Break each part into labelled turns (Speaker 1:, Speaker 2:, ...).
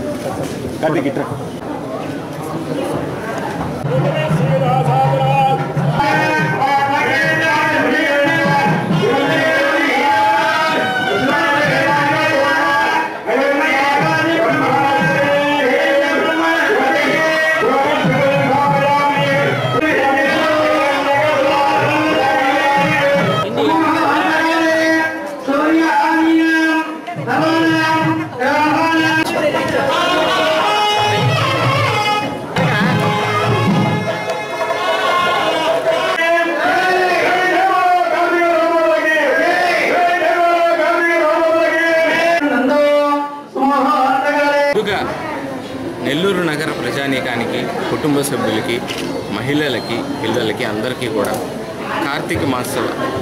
Speaker 1: నెల్లూరు నగర ప్రజానీకానికి, కుటుంబ సభ్యులకి, మహిళలకి, పిల్లలకి అందరికీ కూడా కార్తీక మాస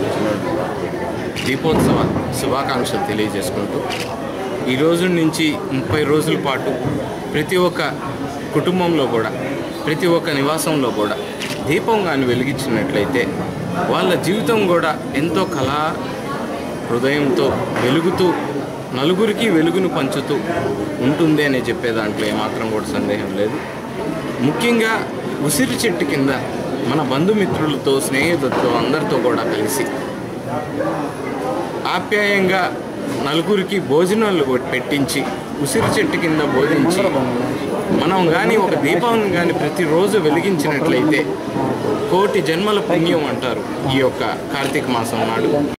Speaker 1: దీపోత్సవ శుభాకాంక్షలు తెలియజేసుకుంటూ ఈ రోజు నుంచి 30 రోజుల పాటు ప్రతి ఒక్క కుటుంబంలో కూడా, ప్రతి ఒక్క నివాసంలో కూడా దీపం కానీ వెలిగించినట్లయితే వాళ్ళ జీవితం కూడా ఎంతో కళా హృదయంతో వెలుగుతూ నలుగురికి వెలుగును పంచుతూ ఉంటుంది అని చెప్పే దాంట్లో ఏమాత్రం కూడా సందేహం లేదు. ముఖ్యంగా ఉసిరి చెట్టు కింద మన బంధుమిత్రులతో, స్నేహితులతో అందరితో కూడా కలిసి ఆప్యాయంగా నలుగురికి భోజనాలు పెట్టించి ఉసిరి చెట్టు కింద భోజించి మనం కానీ ఒక దీపాన్ని కానీ ప్రతిరోజు వెలిగించినట్లయితే 1,000,000 జన్మల పుణ్యం అంటారు ఈ యొక్క కార్తీక మాసం నాడు.